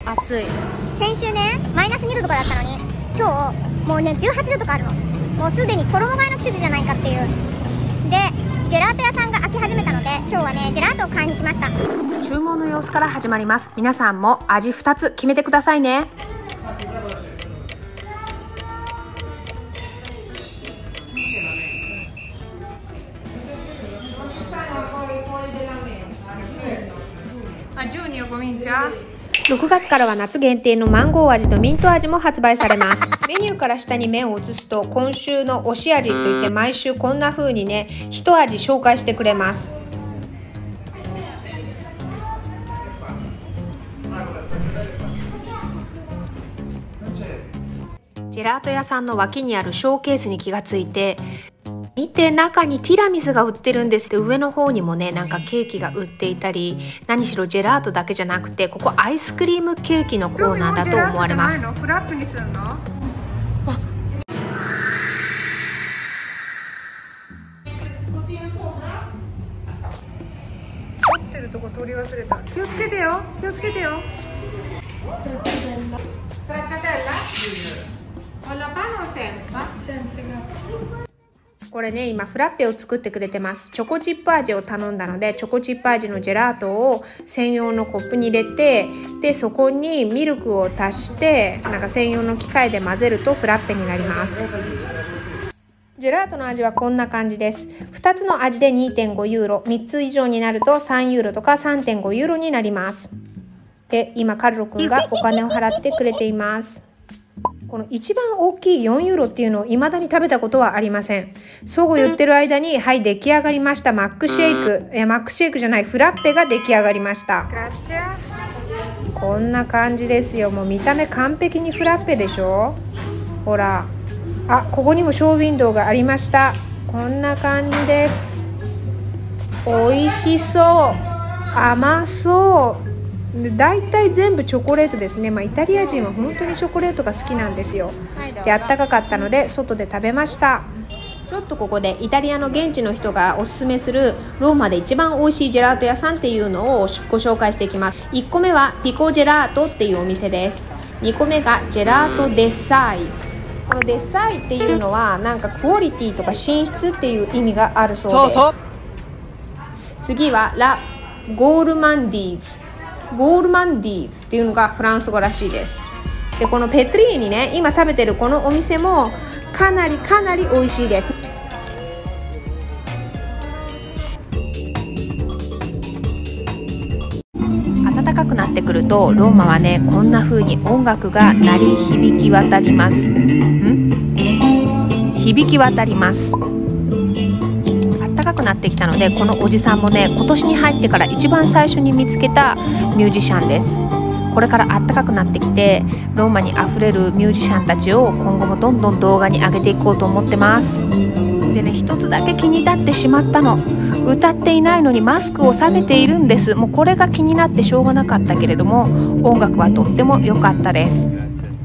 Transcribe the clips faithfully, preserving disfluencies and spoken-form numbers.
暑い。 先週ねマイナスにどとかだったのに、今日もうねじゅうはちどとかあるの。もうすでに衣替えの季節じゃないかっていう。でジェラート屋さんが開き始めたので、今日はねジェラートを買いに来ました。 注文の様子から始まります。皆さんも味ふたつ決めてくださいね。ろくがつからは夏限定のマンゴー味とミント味も発売されます。メニューから下に目を移すと、今週の推し味といって毎週こんな風にね一味紹介してくれます。ジェラート屋さんの脇にあるショーケースに気がついて、見て、中にティラミスが売ってるんです。で上の方にもねなんかケーキが売っていたり、何しろジェラートだけじゃなくて、ここアイスクリームケーキのコーナーだと思われます。 フラップにするの？持ってるとこ取り忘れた。気をつけてよ、気をつけてよ。 これね今フラッペを作ってくれてます。チョコチップ味を頼んだので、チョコチップ味のジェラートを専用のコップに入れて、でそこにミルクを足してなんか専用の機械で混ぜるとフラッペになります。ジェラートの味はこんな感じです。ふたつの味で にてんごユーロ、みっつ以上になるとさんユーロとか さんてんごユーロになります。で今カルロくんがお金を払ってくれています。この一番大きいよんユーロっていうのを未だに食べたことはありません。そう言ってる間に、はい、出来上がりました。マックシェイク。いや、マックシェイクじゃない、フラッペが出来上がりました。こんな感じですよ。もう見た目完璧にフラッペでしょ。ほら。あ、ここにもショーウィンドウがありました。こんな感じです。美味しそう。甘そう。で大体全部チョコレートですね。まあ、イタリア人は本当にチョコレートが好きなんですよ。であったかかったので外で食べました。ちょっとここでイタリアの現地の人がおすすめするローマで一番美味しいジェラート屋さんっていうのをご紹介していきます。いっこめはピコジェラートっていうお店です。にこめがジェラートデッサイ。このデッサイっていうのはなんかクオリティとか品質っていう意味があるそうです。そうそう。次はラ・ゴールマンディーズ。ゴールマンディーズっていうのがフランス語らしいです。でこのペトリーニね、今食べてるこのお店もかなりかなり美味しいです。暖かくなってくるとローマはねこんな風に音楽が鳴り響き渡ります。ん響き渡ります。暖かくなってきたので、このおじさんもね今年に入ってから一番最初に見つけたミュージシャンです。これから暖かくなってきてローマにあふれるミュージシャンたちを今後もどんどん動画に上げていこうと思ってます。でね一つだけ気になってしまったの。歌っていないのにマスクを下げているんです。もうこれが気になってしょうがなかったけれども、音楽はとっても良かったです。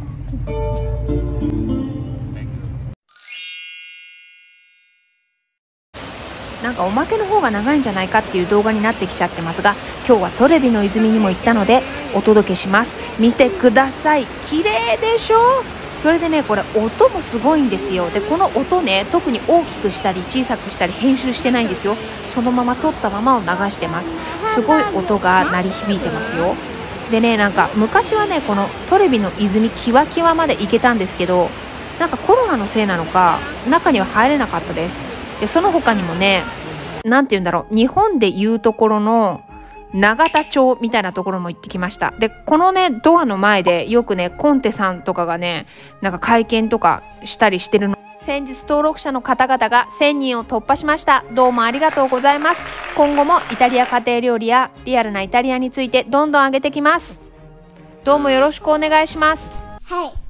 なんかおまけの方が長いんじゃないかっていう動画になってきちゃってますが、今日はトレビの泉にも行ったのでお届けします。見てください。綺麗でしょ。それでねこれ音もすごいんですよ。でこの音ね特に大きくしたり小さくしたり編集してないんですよ。そのまま撮ったままを流してます。すごい音が鳴り響いてますよ。でねなんか昔はねこのトレビの泉キワキワまで行けたんですけど、なんかコロナのせいなのか中には入れなかったです。でその他にもね、なんて言うんだろう、日本でいうところの永田町みたいなところも行ってきました。でこのねドアの前でよくねコンテさんとかがねなんか会見とかしたりしてるの。先日登録者の方々がせんにんを突破しました。どうもありがとうございます。今後もイタリア家庭料理やリアルなイタリアについてどんどん上げてきます。どうもよろしくお願いします。 はい。